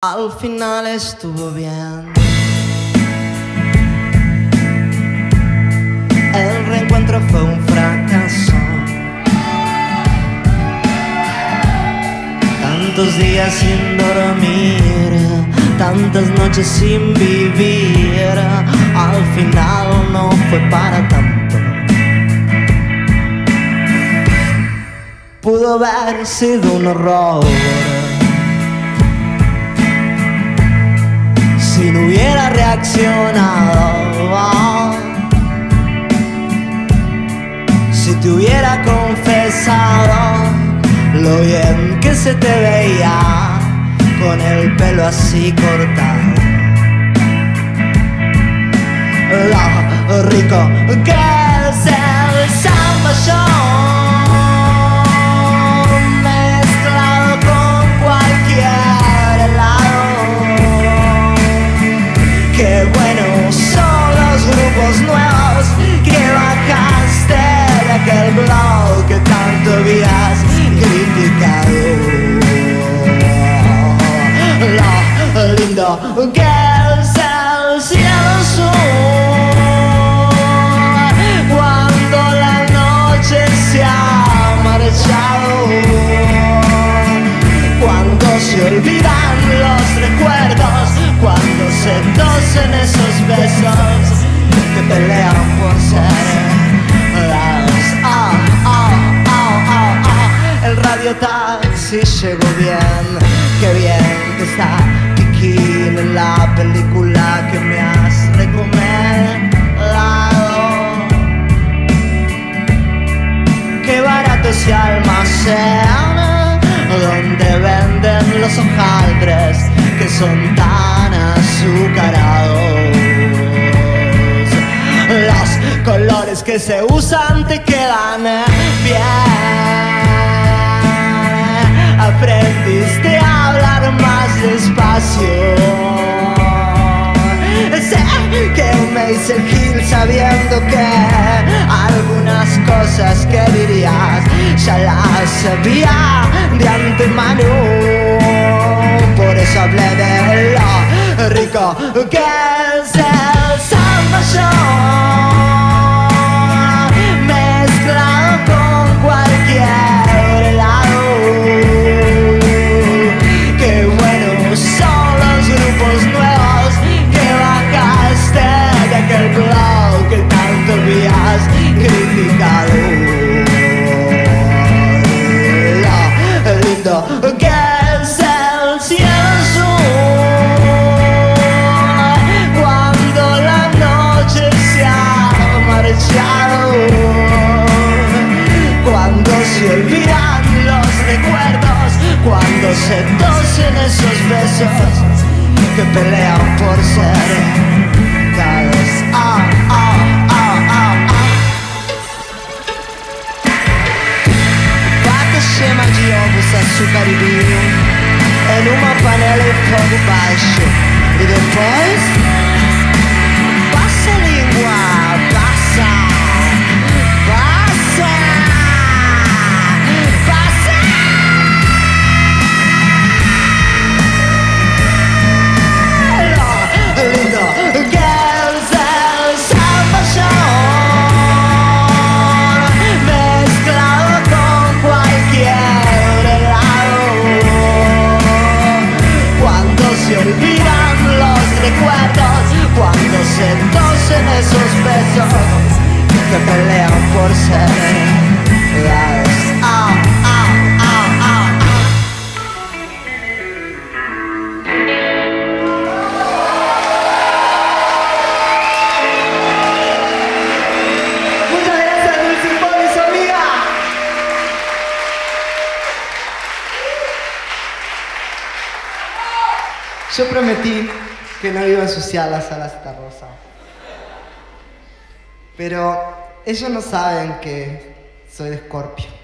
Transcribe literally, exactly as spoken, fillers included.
Al final estuvo bien. El reencuentro fue un fracaso. Tantos días sin dormir, tantas noches sin vivir. Al final no fue para tanto. Pudo haber sido un horror si no hubiera reaccionado, si te hubiera confesado lo bien que se te veía con el pelo así cortado, lo rico que es el samba show mezclado con cualquier helado. Qué buenos son los grupos nuevos que bajaste de aquel blog que tanto habías criticado. Lo lindo que es el cielo azul cuando la noche se ha marchado, cuando se olvidan los recuerdos, cuando se tosen esos besos que pelean por ser las oh, oh, oh, oh, oh. El radiotaxi llegó bien, qué bien que está Kiki en la película que me has recomendado. Qué barato ese almacén donde venden los hojaldres que son tan azucarados. Los colores que se usan te quedan bien. Aprendiste a hablar más despacio. Sé que me hice el gil sabiendo que algunas cosas que dirías ya las sabía de antemano. Por eso hablé de lo rico que es el samba show mezclado con cualquier helado. Qué buenos son los grupos nuevos que bajaste de aquel blog que tanto habías criticado. Lo lindo que es el cielo azul cuando la noche se ha marchado, cuando se olvidan los recuerdos, cuando se tosen esos besos que pelean por ser dados. Oh, oh, oh, oh, oh. Bate scema de ovos, açúcar e vinho em uma panela em fogo baixo. E depois passa a língua, passa, passa, passa. Lo lindo que es el samba show mezclado con cualquier helado. Cuando se olvidan los recuerdos, cuando se tosen esos besos que pelean por ser las oh, oh, oh, oh, oh. Muchas gracias, Dulce Poli, su amiga. Yo prometí que no iba a ensuciar la sala esta rosa, pero ellos no saben que soy de Escorpio.